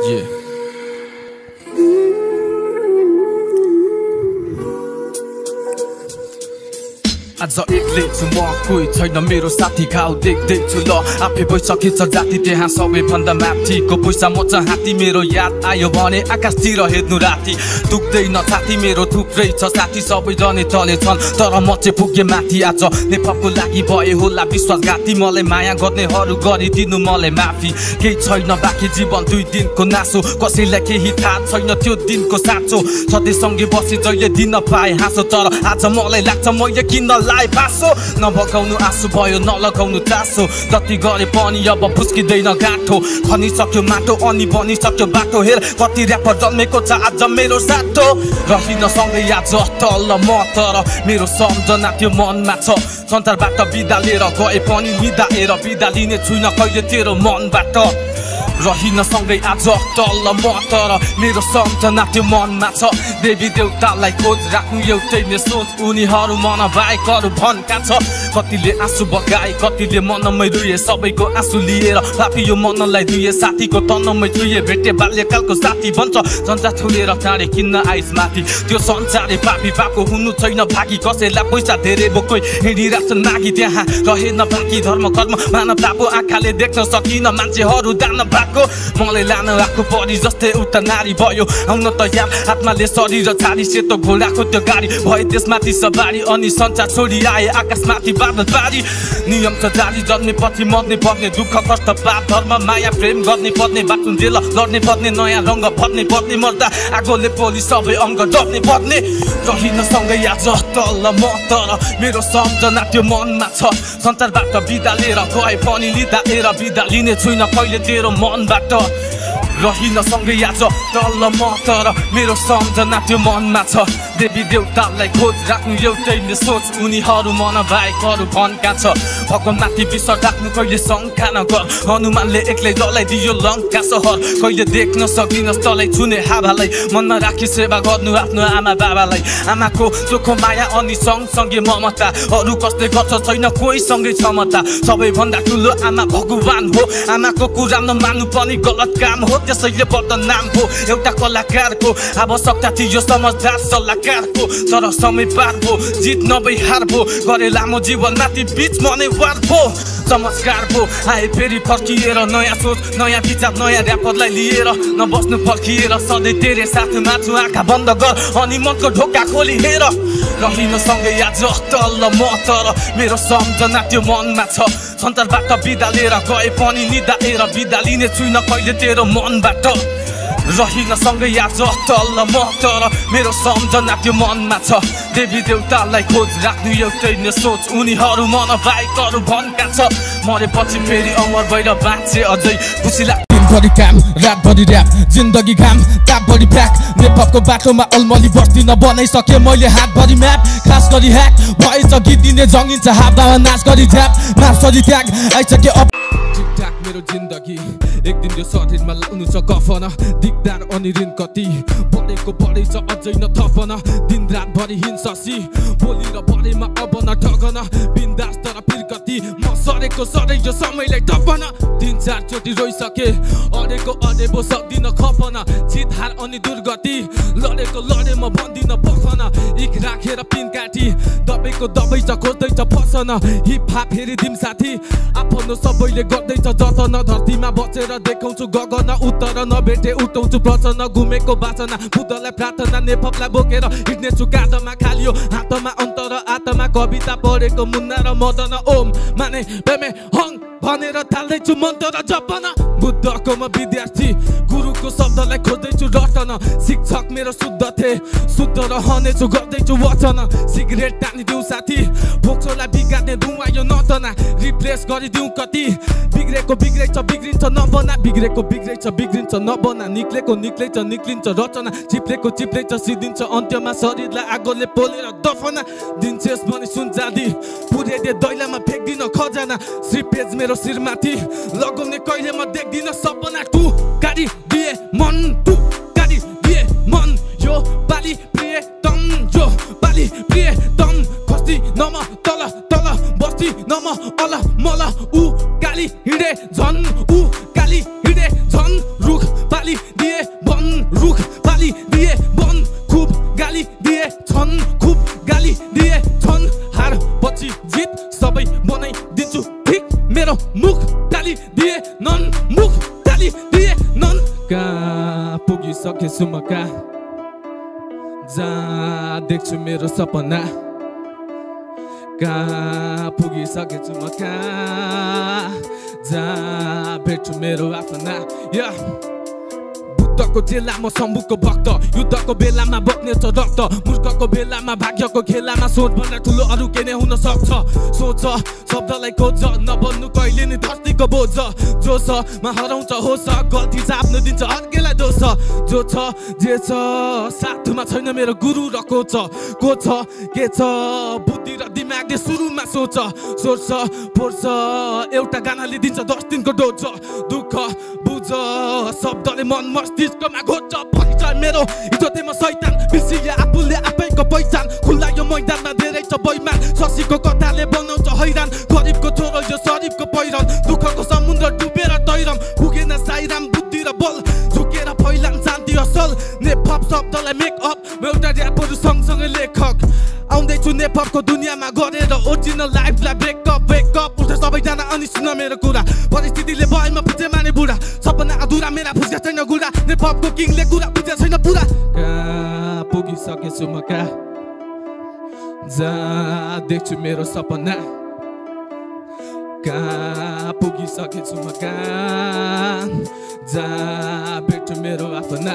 आज एक्लै छु म कोही छैन मेरो साथी घाउ देख्दैछु ल आफै भइसकेछ जाति त्यहाँ सबैभन्दा माथिको पैसा म चाहिँ हात्ती मेरो याद आयो भने आकाशतिर हेर्नु राति दुख्दैन छाती मेरो थुप्रै छ साथी सबै जने तले छन् तर म चाहिँ पुगे माथि आज नेपालको लागि भए होला विश्वासघाती मलाई माया गर्नेहरू गरिदिनु मलाई माफी केही छैन बाँकी जीवन 2 दिनको नासो कसैलाई केही थाहा छैन त्यो दिनको साँचो सधैँसँगै बसी जहिले दिन पाए हाँसो तर आज मलाई लाग्छ मैले किन लाई पासो नभगाउनु आँसु भयो नलगाउनु चासो जति गरे पनि अब फुस्किँदैन गाँठो खनिसक्यो माटो अनि बनिसक्यो बाटो हेर कति ऱ्यापर जन्मेको छ आज मेरो साथो रहिन सँगै आज तल म तर मेरो सम्झना त्यो मनमा छ संसारबाट बिदा लिएर गए पनि निदाएर बिदा लिने छुइनँ कहिले तेरो मनबाट रहिन सँगै आज तल म तर मेरो सम्झना त्यो मनमा छ देवी देउतालाई खोज राख्नु एउटै नै सोच उनीहरू मन बाहेक अरू भनका छ कतिले आँसु बगाए कतिले मनमै रुए सबैको आँसु लिएर पापी यो मनलाई दिए साथीको तनमै छुए भेटे बाल्यकालको साथी भन्छ संसार छोडेर चाँडे किन्न आइस माथि त्यो संसारले पापी पापको हुनु छैन भागी कसैलाई पैसा धेरै बोकै हिँडिरहेछन् नागी त्यहाँ रहेन बाँकी धर्म कर्म मानवताको आँखाले देख्न सकिन मान्छेहरू दान मलाई लान आएको परि जस्तै उता नारी भयो आउन त यार आत्माले शरीर छाडी सेतो घोडाको त्यो गाडी भए त्यसमाथि सवारी अनि संसार छोडी आए आकाशमाथि बादल पारी नियम छ जारी जन्मेपछि मर्ने पर्ने दुःख कष्ट पाप धर्म माया प्रेम गर्ने पर्ने बाटुन जेल लड्ने पर्ने नयाँ रङ्ग भर्ने पर्ने मर्दा आगोले पोली सबै अङ्ग डर्ने पर्ने रहिन सँगै आज तल म तर मेरो सम्झना त्यो मनमा छ संसारबाट बिदा लिएर गए पनि लिएर बिदा लिने छुइनँ कहिले तेरो मनबाट रहिन सँगै आज तल म तर मेरो सम्झना त्यो मनमा छ देवी देउतालाई खोज राख्नु एउटै नै सोच उनीहरू मन बाहेक अरू भनका छ भगवानमाथि विश्वास राख्नु कहिले शङ्का नगर हनुमानले एक्लै जलाइदियो लङ्का सहर कहिले देख्न सकिनस् तलै छुने हावालाई मनमा राखी सेवा गर्नु आफ्नो आमा बाबालाई आमाको चोखो माया अनि सँगसँगै ममता अरू कसले गर्छ छैन कोहीसँगै क्षमता सबैभन्दा ठुलो आमा भगवान हो आमाको कुरा नमान्नु पनि गलत काम हो त्यसैले बदनाम हो एउटा कलाकारको आवश्यकता थियो समझदार सल्लाहकारको तर समय पार भो जित नभई हार भो गरे लामो जीवन माथि बीच मनै वार भो चमत्कार भो आए फेरि फर्किएर नयाँ सोच नयाँ विचार नयाँ ऱ्यापरलाई लिएर नबस्नु फर्किएर सधैँ तेरे साथमा छु आँखा बन्द गर अनि मनको ढोका खोली हेर रहिन सँगै आज तल म तर मेरो सम्झना त्यो मनमा छ संसारबाट बिदा लिएर गए पनि निदाएर बिदा लिने छुइनँ कहिले तेरो मनबाट रहिन सँगै आज तल म तर मेरो सम्झना त्यो मनमा छ देवी देउतालाई खोज राख्नु एउटै नै सोच उनीहरू मन बाहेक अरू भनका छ मरेपछि फेरि अमर भएर बाँचे अझै खुसी लाग्छ दिनभरि काम रातभरि ऱ्याप जिन्दगी घाम तापभरि प्याक नेपालको बाटोमा अलमली बस्दिन बनाइसके मैले हातभरि म्याप खास गरी ह्याक भएछ गीत दिने जङ्गिन्छ हातमा नाच गरी झ्याप नाचरी त्याग आइसके ठिकठाक मेरो जिन्दगी एक दिन यो शरीरमा लाउनु छ कफन दिगदार अनि ऋण कति बढेको बढेछ अझै न थपन दिन रातभरि हिँड्छसी बोली र बढेमा अब न ठगन बिन्दास तर फिर कति म सरेको सधैँ यो समयलाई टपन 3-4 चोटि रोइसके अडेको अडेबो सक्दिन खपन जित हार अनि दुर्गति लडेको लडे म बन्दिन पखन इक राखेर पिन काटी दबेको दबै छ खोज्दैछ फसन हिप हाप हेरिदिम साथी आफ्नो सबैले गर्दैछ जतन धरतीमा बसेर देखाउँछु गगन उत्तर नभेटे उठाउँछु प्रचन घुमेको बासना बुद्धलाई प्रार्थना नेपथलाई बोकेर हिँड्नेछु काँधमा खालियो हातमा अन्तर आत्मा कविता पढेको मुन्ना र मदन ओम माने बेमे हङ भनेर थाल्दैछु मन्त्र जपन बुद्धको म विद्यार्थी गुरुको शब्दलाई खोज्दैछु रटन शिक्षक मेरो शुद्ध थे शुद्ध रहनेछु गर्दैछु वचन सिगरेट टानिदिउँ साथी फोक्सोलाई बिगार्ने धुवा यो नतना रिप्लेस गरिदिउँ कति बिग्रेको बिग्रेछ बिग्रिन्छ नबना बिग्रेको बिग्रेछ बिग्रिन्छ नबना निक्लेको निक्लेछ निक्लिन्छ रचना चिप्लेको चिप्लेछ सिद्धिन्छ अन्त्यमा शरीरलाई आगोले पोलेर दफना दिन शेष भने सुन जाँदी पुर्याइदिए दैलामा फ्याँक्दिन खजाना श्री पेज मेरो शिरमाथि लगाउने कहिले म देख्दिन सपना टु गाडी दिए मन टु गाडी दिए मन यो बाली प्रिय तम जो बाली प्रिय तम खस्ती नम तल तल बस्ती नम अल मल उ गाली हिँडे झन् उ गाली हिँडे झन् रुख बाली मेरो मुख टालिदिए नन् मुख टालिदिए नन् कहाँ पुगिसकेछु म कहाँ जहाँ देख्छु मेरो सपना कहाँ पुगिसकेछु म कहाँ जहाँ भेट्छु मेरो आफ्ना बुद्धको जेलामा शम्भुको भक्त युद्धको बेलामा बग्ने छ रक्त मूर्खको बेलामा भाग्यको खेलामा सोच भन्दा ठुलो अरू के नै हुन सक्छ सोच शब्दलाई खोज नबन्नु कहिले नि धरतीको बोझ जोसमा हराउँछ होस गल्ती चाप्नु दिन्छ अर्कैलाई दोष जो छ जे छ साथमा छैन मेरो गुरु र कोच को छ के छ बुद्धि र दिमागले सुरुमा सोच सोच्छ फोर्छ एउटा गानाले दिन्छ 10 दिनको डोज दुःख बुझ शब्दले मन मस्तिष्कमा घोच्छ परिचय मेरो इज्जतमा शैतान बिर्सिए आफूले आफैको पहिचान खुल्ला यो मैदानमा धेरै छ बैमान शशीको कथाले बनाउँछ हैरान गरिबको छोरो यो शरीफको पहिरन दुःखको समुद्र डुबेर तैरम पुगेन साइराम बुद्धि र बल झुकेर फैलान शान्ति असल नेपप शब्दलाई मेकअप एउटा ऱ्यापहरू सँगसँगै लेखक आउँदैछु नेपपको दुनियाँमा गरेर ओरिजिनल लाइफलाई ब्रेकअप वेकअप उठ सबैजना अनि सुन मेरो कुरा परिस्थितिले भएमा पुजे माने बुढा सपना अधुरा मेरा फुस्का छैन गुडा नेपपको किङले कुरा बुझे छैन पुरा कहाँ पुगिसकेछु म कहाँ जहाँ देख्छु मेरो सपना कहाँ पुगिसकेछु म कहाँ जहाँ भेट्छु मेरो आफ्ना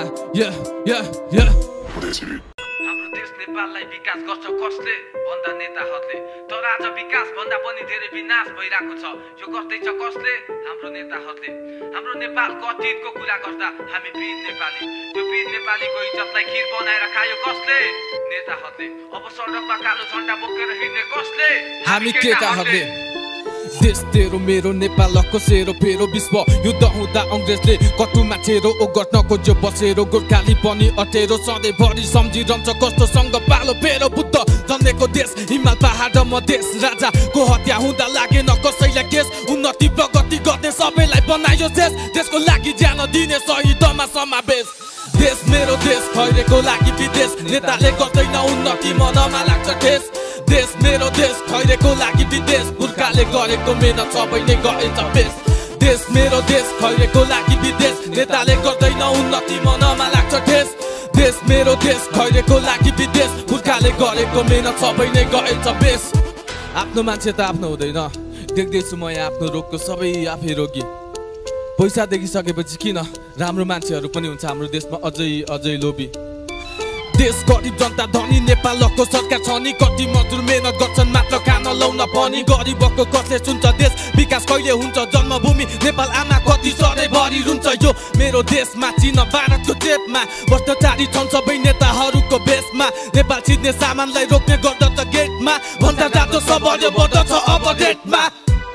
हाम्रो देश नेपाललाई विकास गर्छ कसले भन्दा नेताहरूले तर आज विकास भन्दा पनि धेरै विनाश भइरहेको छ यो गर्दैछ कसले हाम्रो नेताहरूले हाम्रो नेपालको अतीतको कुरा गर्दा हामी वीर नेपाली त्यो वीर नेपालीको इज्जतलाई खिर बनाएर खायो कसले नेताहरूले अब सडकमा कालो झण्डा बोकेर हिँड्ने कसले हामी केटाहरूले देश तेरो मेरो नेपालको सेरो फेरो विश्व युद्ध हुँदा अङ्ग्रेजले कटुमा छेरो ओगट्न खोज्यो बसेरो गोर्खाली पनि अटेरो सधैँभरि सम्झिरहन्छ कस्तोसँग पालो फेरो बुद्ध जन्मेको देश हिमाल पहाड मधेस राजाको हत्या हुँदा लागेन कसैलाई केस उन्नति प्रगति गर्ने सबैलाई बनायो देश देशको लागि ज्यान दिने शहीदमा समावेश देश मेरो देश खैरेको लागि विदेश नेताले गर्दैन उन्नति मनमा लाग्छ ठेस देश मेरो देश खैरेको लागि विदेश पुर्खाले गरेको मेहनत सबै नै गएछ बेस देश मेरो देश खैरेको लागि विदेश नेताले गर्दैन उन्नति मनमा लाग्छ ठेस देश मेरो देश खैरेको लागि विदेश पुर्खाले गरेको मेहनत सबै नै गएछ बेस आफ्नो मान्छे त आफ्नो हुँदैन देख्दैछु म यहाँ आफ्नो रोगको सबै आफै रोगी पैसा देखिसकेपछि किन राम्रो मान्छेहरू पनि हुन्छ हाम्रो देशमा अझै लोभी देश गरिब जनता धनी नेपालको सरकार छ नि कति मजदुर मेहनत गर्छन् मात्र खान लाउन पनि गरिबको कसले सुन्छ देश विकास कहिले हुन्छ जन्मभूमि नेपाल आमा कति सधैँभरि रुन्छ यो मेरो देशमा चिन भारतको चेपमा भ्रष्टाचारी छन् सबै नेताहरूको बेसमा नेपाल छिर्ने सामानलाई रोक्ने गर्दछ गेटमा भन्दा जाँदो सबैले बढ्दछ अब रेटमा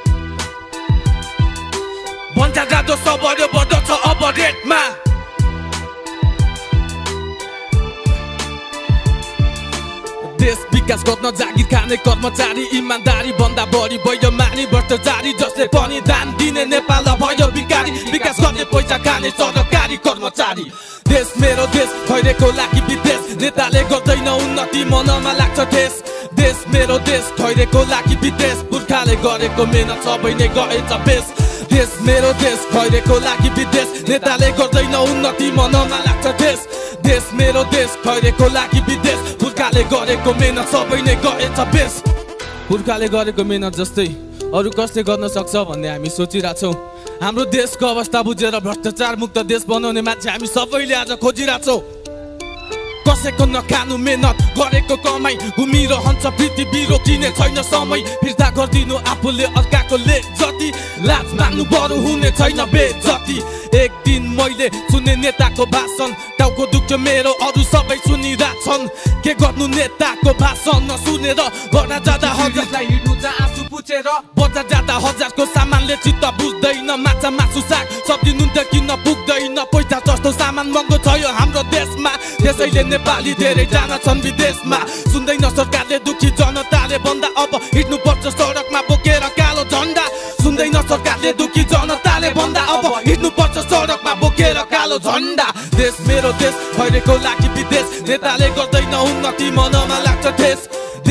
भन्दा जाँदो सबैले बढ्दछ अब रेटमा देश विकास गर्न जागिर खाने कर्मचारी इमानदारी भन्दा बढी भयो मानी भ्रष्टाचारी जसले पनि दान दिने नेपाल भयो भिखारी विकास गर्ने पैसा खाने सरकारी कर्मचारी देश मेरो देश खैरेको लागि विदेश नेताले गर्दैन उन्नति मनमा लाग्छ ठेस देश मेरो देश खैरेको लागि विदेश पुर्खाले गरेको मेहनत सबै नै गएछ बेस देश मेरो देश खैरेको लागि विदेश नेताले गर्दैन उन्नति मनमा लाग्छ ठेस देश मेरो देश खैरेको लागि विदेश पुर्खाले गरेको मेहनत सबै नै गएछ बेस पुर्खाले गरेको मेहनत जस्तै अरू कसले गर्न सक्छ भन्ने हामी सोचिरहेछौँ हाम्रो देशको अवस्था बुझेर भ्रष्टाचार मुक्त देश बनाउने मान्छे हामी सबैले आज खोजिरहेछौँ कसैको नखानु मेहनत गरेको कमाई घुमिरहन्छ पृथ्वी रोकिने छैन समय फिर्ता गरिदिनु आफूले अर्काको ले जति लाज मान्नु बरु हुने छैन बेजती एक दिन मैले सुने नेताको भाषण टाउको दुख्यो मेरो अरू सबै सुनिरहेछन् के गर्नु नेताको भाषण नसुनेर बडा जाँदा हजारलाई हिँड्नु जा आँसु पुछेर बजार जाँदा हजारको सामानले चित्त बुझ्दैन माछा मासु साग सब्जी नुन त किन्न पुग्दैन पैसा जस्तो सामान महँगो छ यो हाम्रो देशमा त्यसैले नेपाली धेरै जना छन् विदेशमा सुन्दैन सरकारले दुखी जनताले भन्दा अब हिँड्नु पर्छ सडकमा बोकेर कालो झण्डा सुन्दैन सरकारले दुखी जनताले भन्दा अब हिँड्नु पर्छ सडकमा बोकेर कालो झण्डा देश मेरो देश खैरेको लागि विदेश नेताले गर्दैन उन्नति मनमा लाग्छ ठेस देश मेरो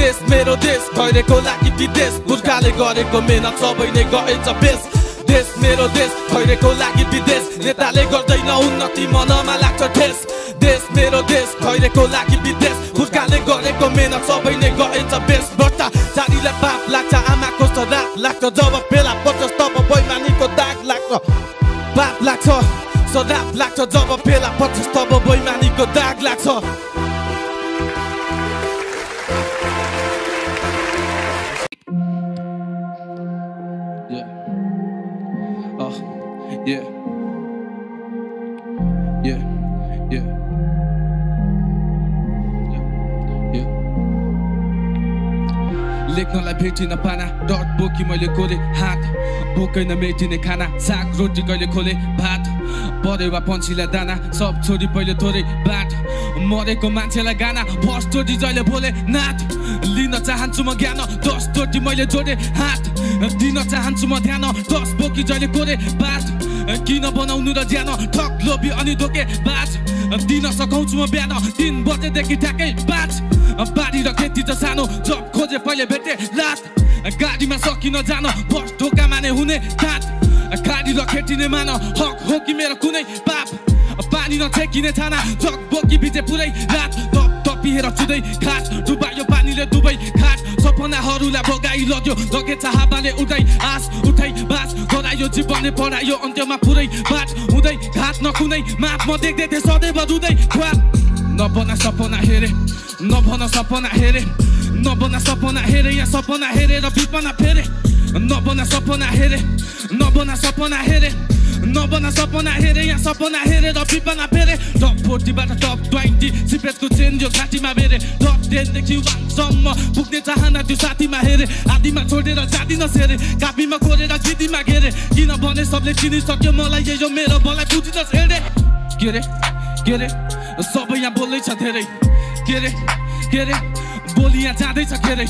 मेरो देश खैरेको लागि विदेश पुर्खाले गरेको मेहनत सबै नै गएछ बेस देश मेरो देश खैरेको लागि विदेश नेताले गर्दैन उन्नति मनमा लाग्छ ठेस देश मेरो देश खैरेको लागि विदेश पुर्खाले गरेको मेहनत सबै नै गएछ बेस भ्रष्टाचारीलाई पाप लाग्छ आमाको श्राप लाग्छ जब बेला पर्छ तब बैमानीको दाग लाग्छ पाप लाग्छ श्राप लाग्छ जब बेला पर्छ तब बैमानीको दाग लाग्छ लेख्नलाई भेटिन पाना डट बोकी मैले खोले हात बोकै नमेटिने खाना साग रोटी कहिले खोले भात परेवा पन्छीलाई दाना सब छोडी पहिले थोरै बाट मरेको मान्छेलाई गाना फर्स्ट चोटि जहिले बोले नाथ लिन चाहन्छु म ज्ञान 10 चोटि मैले जोडे हात दिन चाहन्छु म ध्यान 10 बोकी जहिले कोरे बात किन बनाउनु र ज्यान ठक लोभी अनि धोके बात दिन सकाउँछु म बिहान 3 बजेदेखि ठ्याक्कै 5 बारी र खेती त सानो जब खोजे पहिले भेटे लात गाडीमा सकिन जान बस ढोका माने हुने काट गाडी र खेटिने मान हक हो कि मेरो कुनै पाप पानी नछेकिने छाना जग बोकी भिजे पुरै रात तप तपिएर चुदै खाट डुबायो पानीले दुबै खाट सपनाहरूलाई बगाइ लग्यो लगेछ हावाले उठाइ आस उठाइ बास गरायो जीवनले पढायो अन्त्यमा पुरै बाट हुँदै घाट नकुनै माफ म देख्दै थिएँ सदैव रुँदै ख्वाल नबना सपना हेरे नभन सपना हेरे नबना सपना हेरे यहाँ सपना हेरेर विपना फेरे नबना सपना हेरे नबना सपना हेरे नबना सपना हेरे यहाँ सपना हेरेर विपना फेरे टप 40 बाट टप 20 सिपेसको चेन्ज यो घाँटीमा बेरे टप 10 देखि 1 सम्म पुग्ने चाहना त्यो साथीमा हेरे आदिमा छोडेर जादिन सेरे कापीमा कोरेर गिदीमा घेरे किन भने सबले चिनिसक्यो मलाई यो मेरो बलाई बुझिन छेडे के रे सबै यहाँ बोल्दैछ धेरै के रे बोली यहाँ जाँदैछ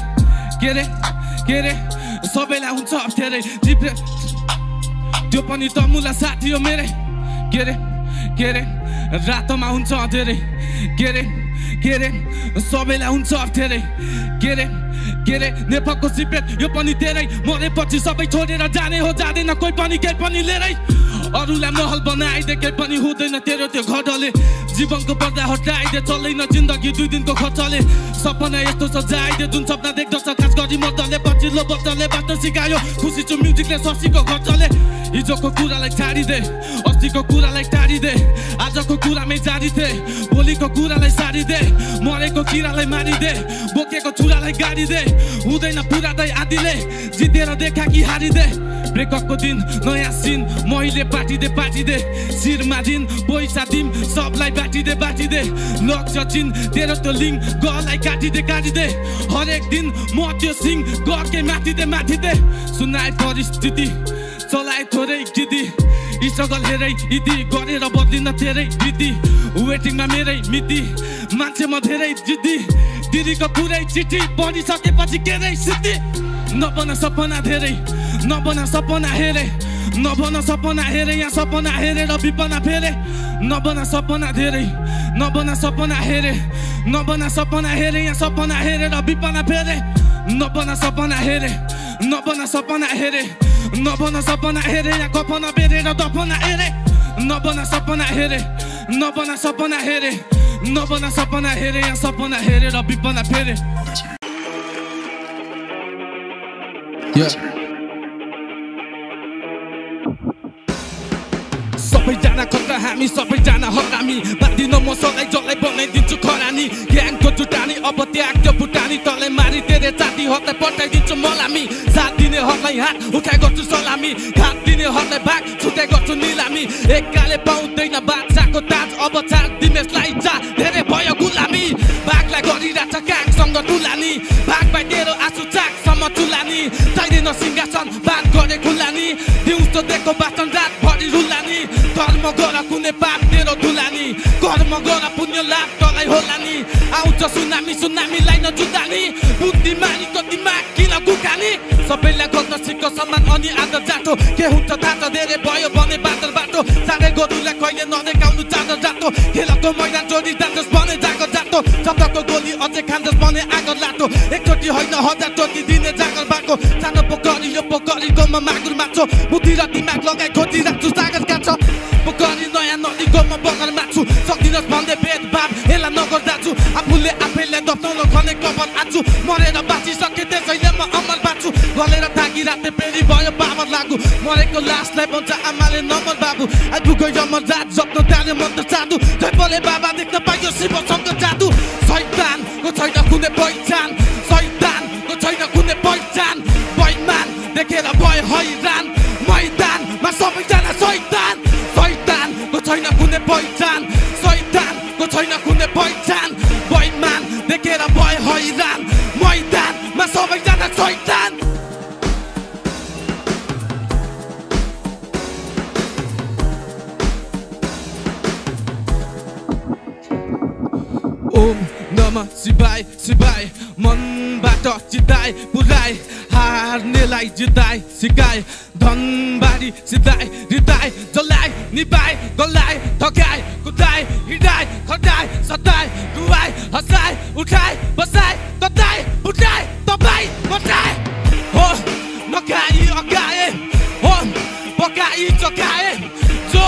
के रे सबैलाई हुन्छ अप्ठ्यारै त्यो पनि तमुला साथी हो मेरै के रे रातमा हुन्छ अँधेरै के रे सबैलाई हुन्छ अप्ठ्यारै के रे नेपालको सिपेट यो पनि तेरै मरेपछि सबै छोडेर जाने हो जाँदैन कोही पनि केही पनि लिएरै अरूलाई महल बनाइदे केही पनि हुँदैन तेरो त्यो घटले जीवनको पर्दा हटाइदे चल्दैन जिन्दगी 2 दिनको खर्चले सपना यस्तो सजाइदे जुन सपना देख्दछ खास गरी मर्दले पछिल्लो बच्चाले बाँच्न सिकायो खुसी छु म्युजिकले ससीको खर्चले हिजोको कुरालाई छाडिदे अस्तिको कुरालाई टाढिदे आजको कुरामै जारी थिए भोलिको कुरालाई सारिदे मरेको किरालाई मारिदे बोकेको छुरालाई गाडिदे हुँदैन पुरादै आदिले जितेर देखा कि हारिदे ब्रेकअपको दिन नयाँ सिन मैले पाटिदे शिरमा दिन पैसा दिम सबलाई बाटिदे लक्ष्य चिन तेरो त्यो लिङ्क गलाई काटिदे हरेक दिन म त्यो सिङ गकै माथिदे सुनाए परिस्थिति चलाए थोरै गिदी स्ट्रगल हेरै इदी गरेर बद्लिन धेरै विधि वेटिङमा मेरै मिति मान्छे म धेरै जिद्दी दिदीको पुरै चिठी पढिसकेपछि के रै सिद्धि नबना सपना धेरै नबना सपना हेरे यहाँ सपना हेरेर विपना फेरे नबना सपना धेरै नबना सपना हेरे यहाँ सपना हेरेर विपना फेरे नबना सपना हेरे यहाँ कपना बेरेर दफना हेरे नबना सपना हेरे यहाँ सपना हेरेर विपना फेरे सबैजना खतरा हामी सबैजना हरामी बाँधिन म सधैँ जसलाई बनाइदिन्छु खरानी ग्याङको जुटानी अब त्याग्यो फुटानी तँलाई मारी तेरे जाति हतलाई पठाइदिन्छु मलामी साथ दिनेहरूलाई हात उठाइ गर्छु सलामी घात दिनेहरूलाई भाग छुट्याइ गर्छु निलामी एकाले पाउँदैन बादशाहको ताज अब चार दिमेशलाई जा धेरै भयो गुलामी भागलाई गरिरहेछ कागसँग टुलानी भाग भाइ तेरो आँसु चाकसम्म चुलानी चाहिँदैन सिंहासन बात गरे खुलानी दिउँसो दिएको बासन रातभरि रुलानी कर्म गर कुनै पाप तेरो धुलानी कर्म गर पुण्य लाभ तँलाई होला नि आउँछ सुनामीलाई नजुदानी बुद्धिमानीको दिमाग किन गुकानी सबैलाई गर्न सिक सम्मान अनि आदर जातो के हुन्छ थाहा छ धेरै भयो भने बाटो साह्रै गोरुलाई कहिले नदेखाउनु चादर जातो खेलको मैदान जोडी जाँदोस् भने जागो जातो शब्दको गोली पनि अझै खान्छस् भने आगर लाटो एकचोटि होइन हजार चोटि दिने जागर बाको सानो पोखरी यो पोखरीकोमा मागुर माछो बुद्धि र दिमाग लगाई खोजिराख्छु सागर काट्छ पोखरी नयाँ नदीकोमा बगर माछु सक्दिनस् भन्दै भेदभाव यसलाई नगर दाजु आफूले आफैले दप्नाउन खने कबर आछु मरेर बाँचिसके त्यसैले म अमर बाँच्छु गलेर थाकी राते फेरि भयो पावर लागु मरेको लासलाई बन्छ आमाले नमर बाबु आइपुग्यो यमर जात जप्न ताले मन्त्र साधु जय बोले बाबा देख्न पाइयो शिवसँग जादु शैतानको छैन कुनै पहिचान शैतानको छैन कुनै पहिचान बैमान देखेर भयो हैरान मैदानमा सबैजना शैतान शैतानको छैन कुनै पहिचान शैतानको छैन कुनै पहिचान बैमान देखेर भयो हैरान मैदानमा सबैजना शैतान ओम नमः शिवाय शिवाय मनबाट चिताए पुराए हार्नेलाई जिताए सिकाए धनबारी सिधाए हृदय जलाए निभाए गलाए ठगाए कुदाए हिँडाए खटाए सताए डुबाए हँसाए उठाए बसाए कताए उठाए तपाईँ बटाए हो नखाई अगाए हो पकाई चकाए जो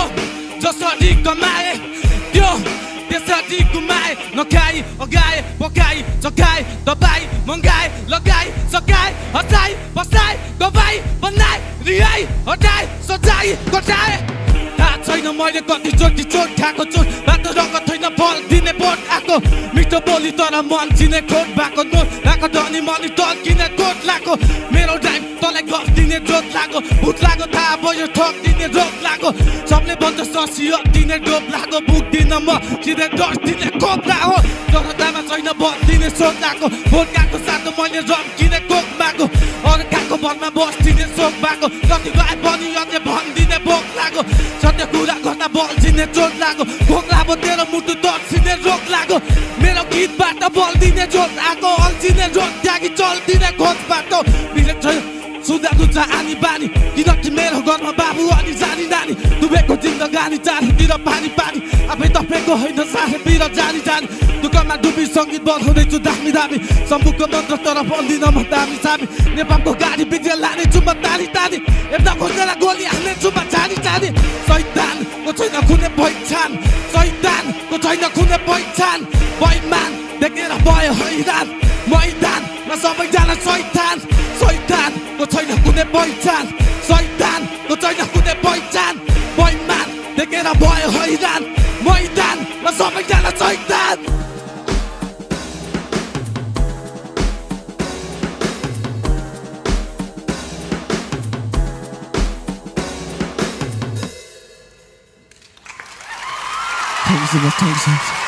जसरी कमाए त्यो त्यसरी गुमाए नखाई अगाए पकाई चकाए दबाई मंगाए लगाए सकाए हटाए बसाए दबाई बनाए रिहाई हटाए सजाई कटाए थाहा छैन मैले कति चोटि चोट खाएको चोट बाटो रगत छैन फल दिने बोट आएको मिठो बोली तर मन चिने खोट भएको नोट आएको धनी मनी तल किने कोट लाग्यो मेरो टाइम तँलाई गफ दिने जोत लाग्यो भूत लाग्यो थाहा भयो ठोक दिने रोग लाग्यो सबले भन्छ ससियो दिने डोप लाग्यो बुझ्दिन म सिधै डर दिने कोप्रा हो जनतामा छैन बल दिने सोच लाग्यो भोट गएको साथो मैले रम किने कोक मागो अर्काको भरमा बस्दिने सोक भएको कति गए पनि अझै भनिदिने बोक लाग्यो सत्य कुरा गर्दा बल दिने चोट लाग्यो भोक लाग्यो तेरो मुटु दर्सिने रोग लाग्यो मेरो गीतबाट बल दिने जोत आएको अल्झिने रोग त्यागी चल्दिने खोज बाटो बिरेक छैन सुधार्नु छ आनी बानी किनकि मेरो घरमा बाबु अनि जानी नानी डुबेको जिन्दगानी चारैतिर पानी पानी आफै तपेको होइन सारैतिर जानी जानी दुःखमा डुबी सङ्गीत बजाउँदैछु दामी दामी शम्भुको मन्त्र तर बन्दिन म दामी सामी नेपालको गाडी बिग्रेर लानेछु म तानी तानी एउटा खोजेर गोली हाल्नेछु म छानी छानी शैतानको छैन कुनै पहिचान शैतानको छैन कुनै पहिचान बैमान देखेर भयो हैरान मैदानमा सबैजना शैतान शैतानको छैन कुनै पहिचान शैतानको छैन कुनै पहिचान बैमान देखेर भयो हैरान मैदानमा सबैजना शैतान Thank you so much. Thank you so much.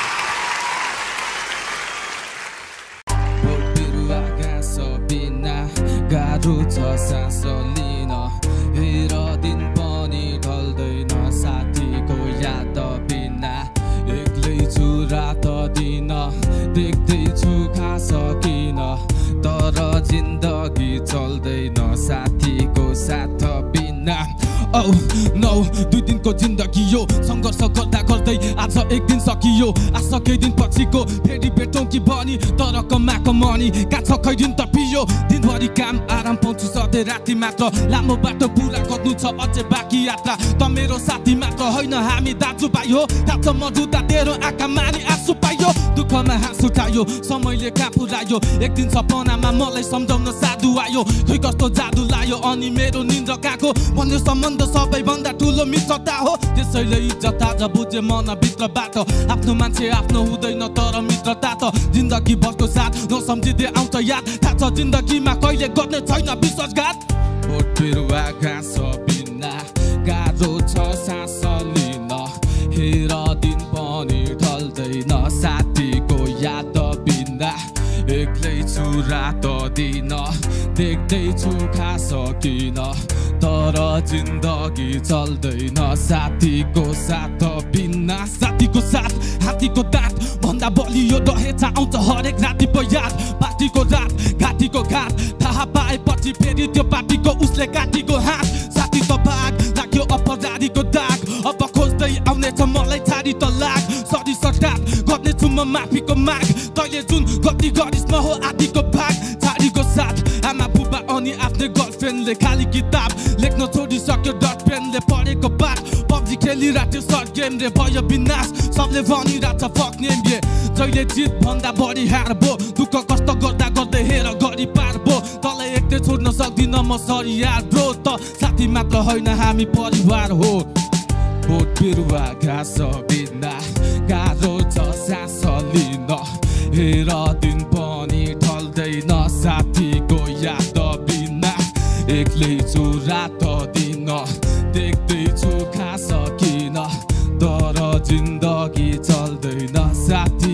गाह्रो छ सास लिन हेर दिन पनि ढल्दैन साथीको याद बिना एक्लै छु रात दिन देख्दैछु खास किन तर जिन्दगी चल्दैन साथीको साथ बिना औ नौ दुई दिनको जिन्दगी यो सङ्घर्ष गर्दा गर्दै आज एक दिन सकियो आज केही दिन पछिको फेरि भेटौँ कि भनी तर कमाएको मनी काछ खै दिन त पियो दिनभरि काम आराम पाउँछु सधैँ राति मात्र लामो बाटो पुरा गर्नु छ अझै बाँकी यात्रा त मेरो साथी मात्र होइन हामी दाजुभाइ हो काछ मजुदा तेरो आँखा मानि आँसु पाइयो दुःखमा हाँस उठायो समयले कहाँ पुऱ्यायो एक दिन सपनामा मलाई सम्झाउन साधु आयो खै कस्तो जादु लायो अनि मेरो निन्द्रा गएको भन्ने सम्बन्ध सबैभन्दा ठुलो मित्रता हो त्यसैले इज्जत आज बुझे मनभित्रबाट आफ्नो मान्छे आफ्नो हुँदैन तर मित्रता त जिन्दगी भरको साथ नसम्झिँदै आउँछ याद थाहा छ जिन्दगीमा कहिले गर्ने छैन विश्वासघात बोट बिरुवा घाँस बिना गाह्रो छ सास लिन हेर दिन पनि ढल्दैन साथीको याद बिना एक्लै छु रात दिन देख्दैछु खास किन तर जिन्दगी चल्दैन साथीको साथ बिना साथीको साथ हात्तीको दाँत भन्दा बलियो रहेछ आउँछ हरेक रातिको याद पार्टीको रात घाँटीको घाट थाहा पाएपछि फेरि त्यो पार्टीको उसले काटीको हात साथी त भाग लाग्यो अपराधीको दाग अब खोज्दै आउनेछ मलाई छाडी त लाग सरी सटाप गर्नेछु म माफीको माग तैले जुन कति गरिस् म हो आदिको भाग छाडीको साथ आमा बुबा अनि आफ्नै गर्लफ्रेन्डले खाली किताब लेख्न छोडिसक्यो डट पेनले पढेको पाठ पब्जी खेलिरहेको सर्ट गेम रे भयो विनाश सबले भनिरहेछ फक नेम ये जहिले जित भन्दा बढी हार भो दुःख कष्ट गर्दा गर्दै हेर गरी पार भो तँलाई एक्लै छोड्न सक्दिन म सरी यार ब्रो त साथी मात्र होइन हामी परिवार हो बोट बिरुवा घाँस बिना गाह्रो छ सास लिन हेर दिन पनि ढल्दैन साथीको याद बिना एक्लै छु रात दिन देख्दैछु खास किन तर जिन्दगी चल्दैन साथी